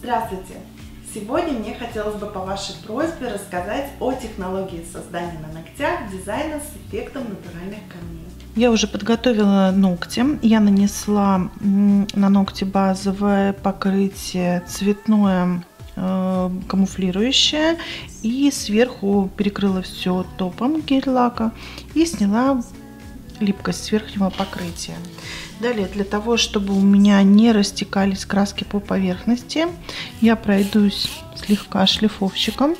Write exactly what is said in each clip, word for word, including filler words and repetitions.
Здравствуйте! Сегодня мне хотелось бы по вашей просьбе рассказать о технологии создания на ногтях дизайна с эффектом натуральных камней. Я уже подготовила ногти. Я нанесла на ногти базовое покрытие цветное, э, камуфлирующее, и сверху перекрыла все топом гель-лака и сняла липкость с верхнего покрытия. Далее, для того, чтобы у меня не растекались краски по поверхности, я пройдусь слегка шлифовщиком.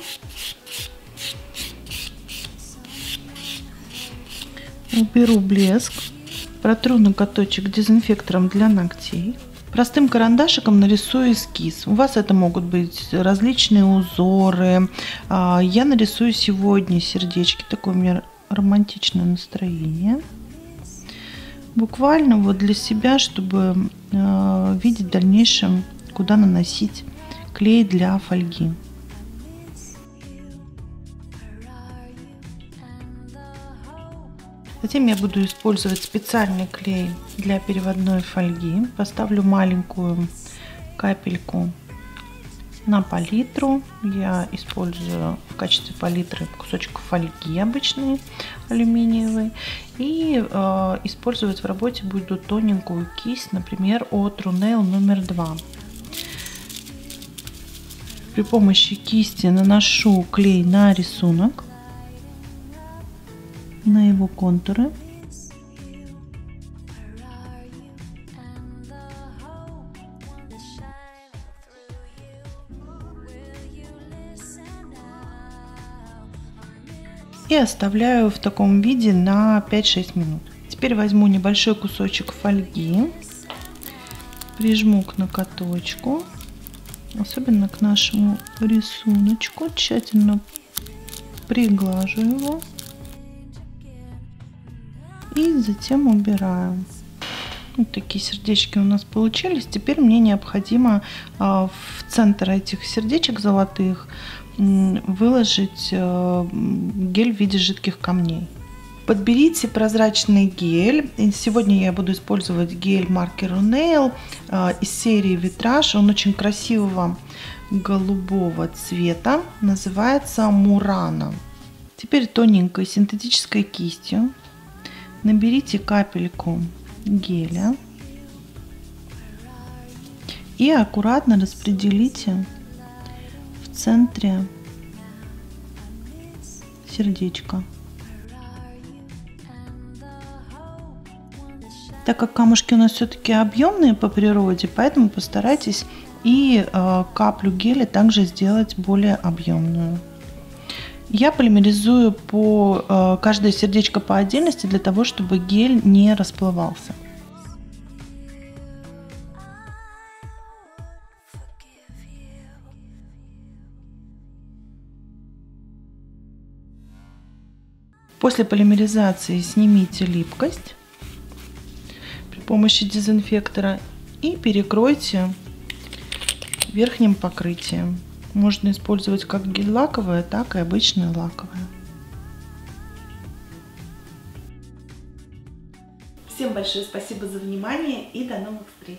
Уберу блеск, протру ноготочек дезинфектором для ногтей. Простым карандашиком нарисую эскиз. У вас это могут быть различные узоры. Я нарисую сегодня сердечки. Такое у меня романтичное настроение. Буквально вот для себя, чтобы э, видеть в дальнейшем, куда наносить клей для фольги. Затем я буду использовать специальный клей для переводной фольги. Поставлю маленькую капельку на палитру. Я использую в качестве палитры кусочек фольги обычный, алюминиевый. И э, использовать в работе буду тоненькую кисть, например, от True Nail номер два. При помощи кисти наношу клей на рисунок, на его контуры. И оставляю в таком виде на пять-шесть минут. Теперь возьму небольшой кусочек фольги, прижму к ноготочку, особенно к нашему рисуночку, тщательно приглажу его и затем убираю. Вот такие сердечки у нас получились. Теперь мне необходимо в центр этих сердечек золотых выложить гель в виде жидких камней. Подберите прозрачный гель. Сегодня я буду использовать гель марки True Nail из серии Витраж. Он очень красивого голубого цвета. Называется Мурана. Теперь тоненькой синтетической кистью наберите капельку геля и аккуратно распределите в центре сердечко. Так как камушки у нас все-таки объемные по природе, поэтому постарайтесь и э, каплю геля также сделать более объемную. Я полимеризую по э, каждое сердечко по отдельности для того, чтобы гель не расплывался. После полимеризации снимите липкость при помощи дезинфектора и перекройте верхним покрытием. Можно использовать как гель-лаковое, так и обычное лаковое. Всем большое спасибо за внимание и до новых встреч!